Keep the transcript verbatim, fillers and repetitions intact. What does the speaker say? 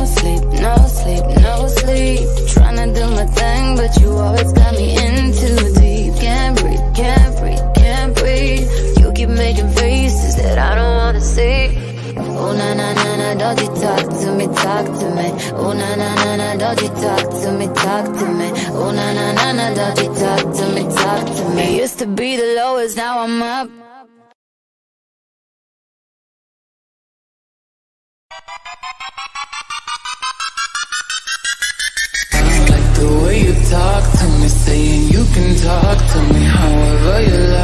sleep, no sleep, no sleep. Tryna do my thing, but you always got me in too deep. Can't breathe, can't breathe, can't breathe. You keep making faces that I don't wanna see. Oh na na na na, don't you talk to me, talk to me. Oh na na na na, don't you talk to me, talk to me. Oh na na na na, don't you talk to me, talk to me. Used to be the lowest, now I'm up. The way you talk to me, saying you can talk to me however you like.